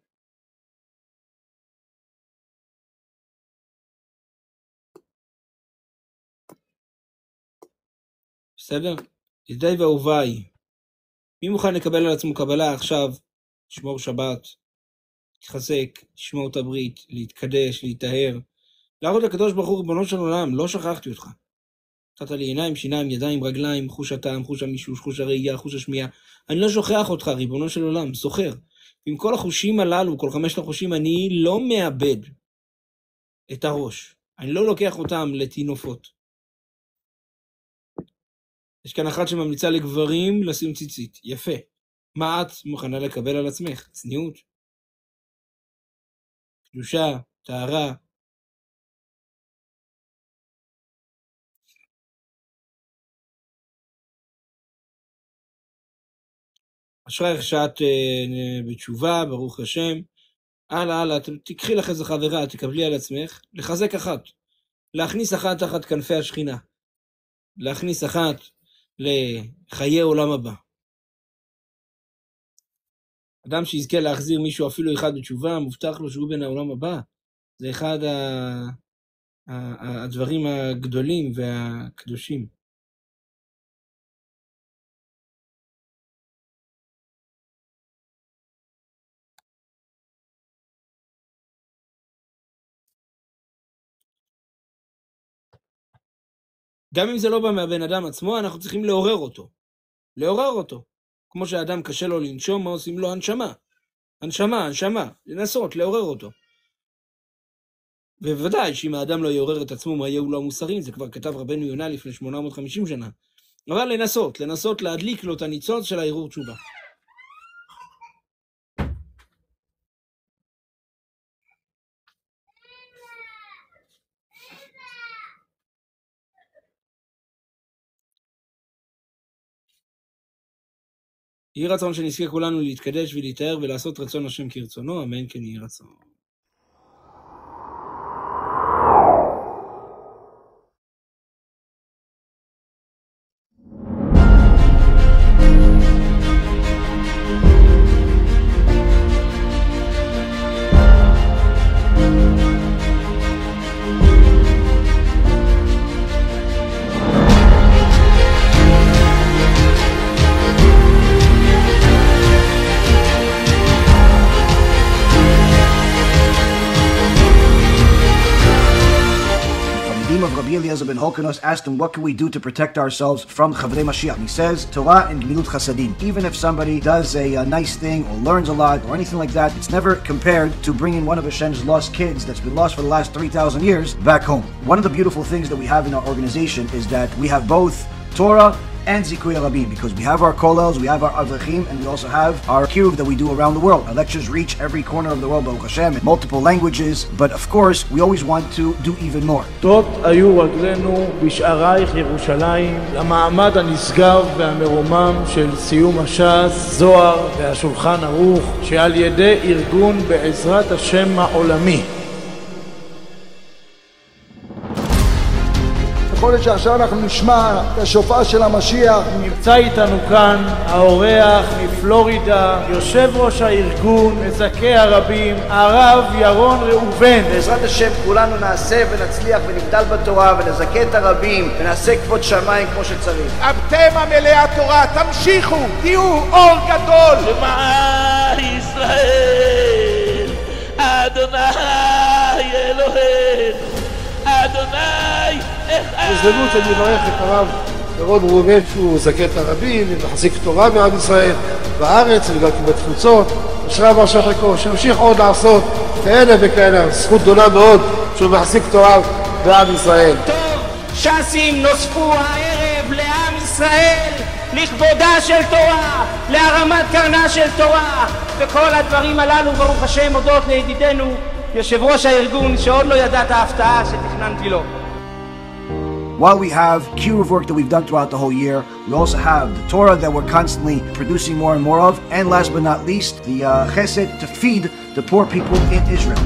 A: בסדר? ידידיי ואהוביי, מי מוכן לקבל על עצמו קבלה עכשיו, לשמור שבת, להתחזק, לשמור את הברית, להתקדש, להתאהר, להראות לקדוש ברוך הוא ריבונו של עולם, לא שכחתי אותך. נתת לי עיניים, שיניים, ידיים, רגליים, חוש הטעם, חוש המישוש, חוש הראייה, חוש השמיעה. אני לא שוכח אותך, ריבונו של עולם, זוכר. ועם כל החושים הללו, כל חמשת החושים, אני לא מאבד את הראש. אני לא לוקח אותם לטינופות. יש כאן אחת שממליצה לגברים לשים ציצית. יפה. מה את מוכנה לקבל על עצמך? צניעות, קדושה, טהרה. אשרייך שאת אה, בתשובה, ברוך השם. הלאה, הלאה, תקחי לך איזה חברה, תקבלי על עצמך, לחזק אחת. להכניס אחת תחת כנפי השכינה. להכניס אחת לחיי עולם הבא. אדם שיזכה להחזיר מישהו אפילו אחד בתשובה, מובטח לו שהוא בן העולם הבא. זה אחד הדברים הגדולים והקדושים. גם אם זה לא בא מהבן אדם עצמו, אנחנו צריכים לעורר אותו. לעורר אותו. כמו שהאדם קשה לו לנשום, מה עושים לו? הנשמה. הנשמה, הנשמה. לנסות, לעורר אותו. ובוודאי שאם האדם לא יעורר את עצמו, מה יהיו לו המוסרים? זה כבר כתב רבנו יונה לפני שמונה מאות וחמישים שנה. אבל לנסות, לנסות להדליק לו את הניצוץ של הערעור תשובה. יהי רצון שנזכה כולנו להתקדש ולהתאר ולעשות רצון השם כרצונו, אמן כן יהי רצון.
C: Rabbi Eliezer ben Horkonos asked him, what can we do to protect ourselves from Chavrei Mashiach? And he says, Torah and Gemilut Chasadim. Even if somebody does a, a nice thing or learns a lot or anything like that, it's never compared to bringing one of Hashem's lost kids that's been lost for the last three thousand years back home. One of the beautiful things that we have in our organization is that we have both Torah and Zikui Rabim, because we have our kollels, we have our avrechim, and we also have our kiruv that we do around the world. Our lectures reach every corner of the world, Baruch Hashem, in multiple languages, but of course, we always want to do even more.
D: טוב היו רגלינו בשערייך ירושלים, למעמד הנשגב והמרומם של סיום הש"ס, זוהר והשולחן ערוך, שעל ידי ארגון בעזרת השם העולמי.
E: יכול להיות שעכשיו אנחנו נשמע את השופר של המשיח.
D: נמצא איתנו כאן האורח מפלורידה, יושב ראש הארגון, מזכה הרבים, הרב ירון ראובן.
C: בעזרת השם כולנו נעשה ונצליח ונגדל בתורה ונזכה את הרבים ונעשה כבוד שמיים כמו שצריך.
F: אתם המלאי התורה, תמשיכו, תהיו אור גדול.
G: שמע ישראל, אדוני אלוהינו, אדוני
E: הזדמנות שאני מברך את הרב ירון ראובן שהוא זקן הרבים ומחזיק תורה בעם ישראל בארץ וגם בתפוצות. אשרי המרשה חלקו שימשיך עוד לעשות כאלה וכאלה. זכות גדולה מאוד שהוא מחזיק תורה בעם ישראל.
H: טוב, ש"סים נוספו הערב לעם ישראל לכבודה של תורה, להרמת קרנה של תורה, וכל הדברים הללו ברוך השם הודות לידידנו יושב ראש הארגון שעוד לא ידע את ההפתעה שתכננתי לו.
C: While we have kiruv work that we've done throughout the whole year, we also have the Torah that we're constantly producing more and more of, and last but not least, the uh, chesed to feed the poor people in Israel.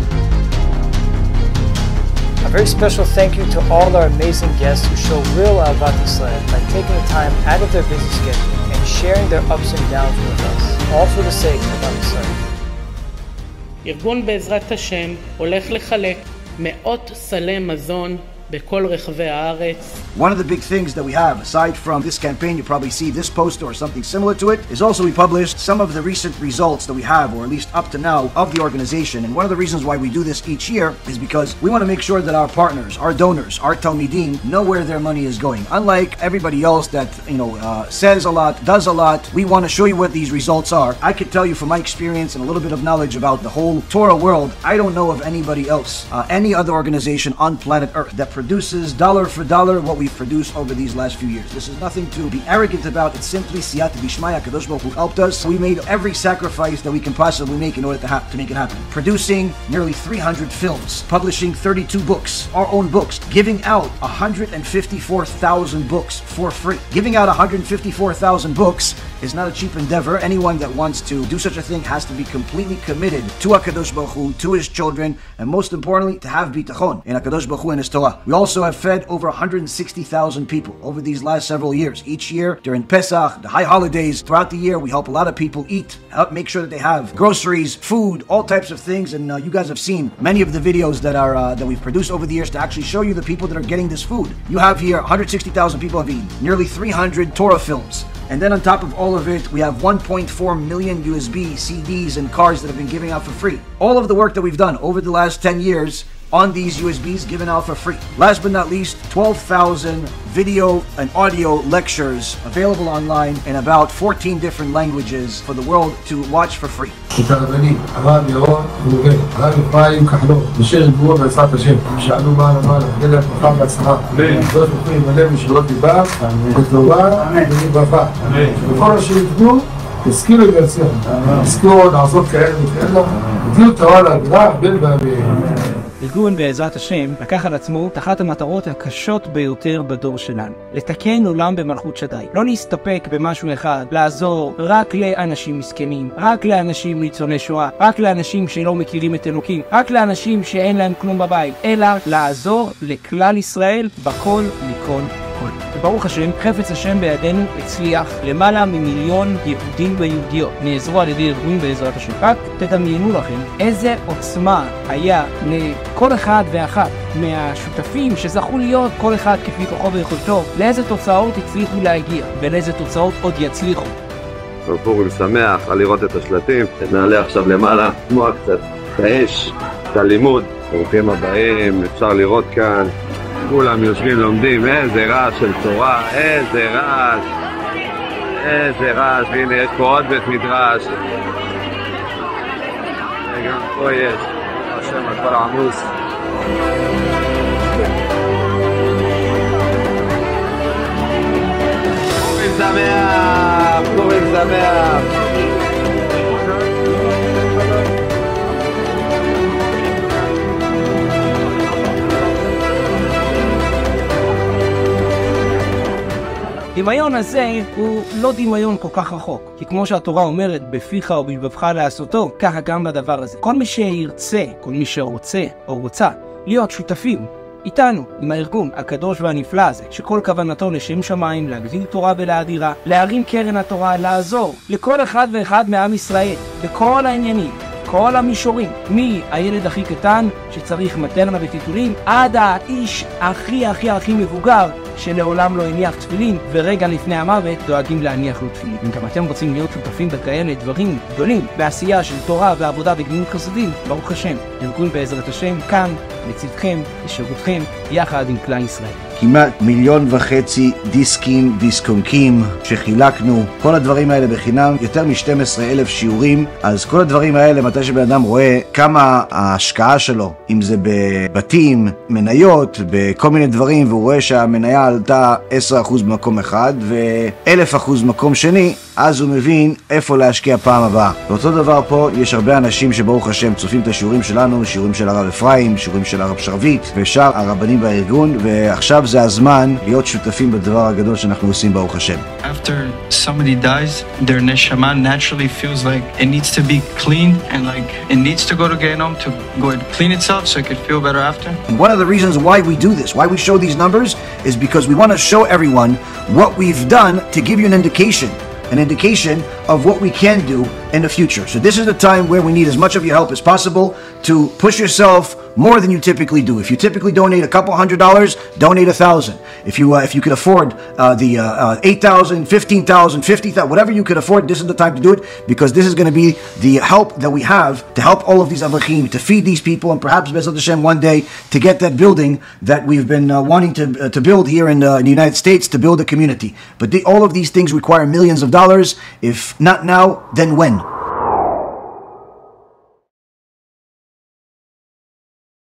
I: A very special thank you to all our amazing guests who show real Ahavat Yisrael by taking the time out of their busy schedule and sharing their ups and downs with us, all for the sake of Am Yisrael.
J: ארגון בעזרת השם הולך לחלק מאות סלי מזון בכל רחבי הארץ.
C: One of the big things that we have, aside from this campaign, you probably see this poster or something similar to it, is also we published some of the recent results that we have, or at least up to now, of the organization. And one of the reasons why we do this each year is because we want to make sure that our partners, our donors, our Talmidim know where their money is going. Unlike everybody else that, you know, uh, says a lot, does a lot, we want to show you what these results are. I can tell you from my experience and a little bit of knowledge about the whole Torah world, I don't know of anybody else, uh, any other organization on planet Earth that produces dollar for dollar what we've produced over these last few years. This is nothing to be arrogant about. It's simply siyata bishmaya. Kadosh Baruch Hu helped us. We made every sacrifice that we can possibly make in order to, ha- to make it happen. Producing nearly three hundred films, publishing thirty-two books, our own books, giving out one hundred fifty-four thousand books for free. Giving out one hundred fifty-four thousand books is not a cheap endeavor. Anyone that wants to do such a thing has to be completely committed to HaKadosh Baruch Hu, to his children, and most importantly, to have bitachon in HaKadosh Baruch Hu and his Torah. We also have fed over one hundred sixty thousand people over these last several years. Each year, during Pesach, the high holidays, throughout the year, we help a lot of people eat, help make sure that they have groceries, food, all types of things, and uh, you guys have seen many of the videos that are uh, that we've produced over the years to actually show you the people that are getting this food. You have here one hundred sixty thousand people have eaten, nearly three hundred Torah films. And then on top of all of it, we have one point four million U S B C Ds and cards that have been giving out for free. All of the work that we've done over the last ten years on these U S Bs given out for free. Last but not least, twelve thousand video and audio lectures available online in about fourteen different languages for the world to watch for free. הרב ירון ראובן, הרב אפרים כחלון, בשיר גבורה בעזרת השם, שאלו מעלה מעלה, ידע ברכה והצלחה, זאת מוכרים מלא משאלות ליבה, בטובה ובברכה, בכל אשר יתנו, תזכירו ויצליחו, תזכירו לעשות כאלה וכאלה, ותהיו תורה להגדרה, בן ואביהם.
H: ארגון בעזרת השם לקח על עצמו את אחת המטרות הקשות ביותר בדור שלנו, לתקן עולם במלכות שדי. לא להסתפק במשהו אחד, לעזור רק לאנשים מסכנים, רק לאנשים ניצולי שואה, רק לאנשים שלא מכירים את אלוקים, רק לאנשים שאין להם כלום בבית, אלא לעזור לכלל ישראל בכל מכל כל. וברוך השם, חפץ השם בידינו הצליח. למעלה ממיליון יהודים ויהודיות נעזרו על ידי ארגון בעזרת השם. רק תדמיינו לכם איזה עוצמה היה לכל אחד ואחת מהשותפים שזכו להיות כל אחד כפי כוחו ויכולתו, לאיזה תוצאות הצליחו להגיע ולאיזה תוצאות עוד יצליחו.
K: פורים שמח על לראות את השלטים, נעלה עכשיו למעלה, תנועה קצת את האש, את הלימוד. ברוכים הבאים, אפשר לראות כאן כולם יושבים לומדים, איזה רעש של תורה, איזה רעש, איזה רעש, והנה יש פה עוד בית מדרש, וגם פה יש, השם הכל עמוס. פורים שמח, פורים שמח.
H: הדמיון הזה הוא לא דמיון כל כך רחוק, כי כמו שהתורה אומרת, בפיך או בלבבך לעשותו, ככה גם בדבר הזה. כל מי שירצה, כל מי שרוצה או רוצה להיות שותפים איתנו, עם הארגון הקדוש והנפלא הזה, שכל כוונתו לשם שמיים, להגדיל תורה ולהאדירה, להרים קרן התורה, לעזור לכל אחד ואחד מעם ישראל, בכל העניינים, כל המישורים, מהילד הכי קטן שצריך מטרנה וטיטולים, עד האיש הכי הכי הכי מבוגר שלעולם לא הניח תפילין, ורגע לפני המוות דואגים להניח לו תפילין. אם גם אתם רוצים להיות שותפים בכאלה דברים גדולים בעשייה של תורה ועבודה וגמילות חסדים, ברוך השם, ארגון בעזרת השם כאן לצדכם, לשירותכם, יחד עם כלל ישראל.
C: כמעט מיליון וחצי דיסקים, דיסקונקים שחילקנו, כל הדברים האלה בחינם, יותר מ-שנים עשר אלף שיעורים. אז כל הדברים האלה, מתי שבן אדם רואה כמה ההשקעה שלו, אם זה בבתים, מניות, בכל מיני דברים, והוא רואה שהמניה עלתה עשרה אחוז במקום אחד ו-אלף אחוז במקום שני, אז הוא מבין איפה להשקיע פעם הבאה. ואותו דבר פה, יש הרבה אנשים שברוך השם צופים את השיעורים שלנו, שיעורים של הרב אפרים, שיעורים של הרב שרבית ושאר הרבנים בארגון, ועכשיו זה הזמן להיות שותפים בדבר הגדול שאנחנו עושים ברוך השם.
L: After somebody dies, their neshama naturally feels like it needs to be clean and like it needs to go to Gehenom to go and clean itself so it could feel better after.
C: And one of the reasons why we do this, why we show these numbers, is because we want to show everyone what we've done to give you an indication. An indication of what we can do in the future. So this is the time where we need as much of your help as possible to push yourself more than you typically do. If you typically donate a couple hundred dollars, donate a thousand. If you uh, if you could afford uh, the uh, uh, eight thousand, fifteen thousand, fifty thousand, whatever you could afford, this is the time to do it, because this is going to be the help that we have to help all of these avrechim, to feed these people, and perhaps B'ezrat Hashem one day to get that building that we've been uh, wanting to uh, to build here in, uh, in the United States, to build a community. But the, all of these things require millions of dollars. If not now, then when?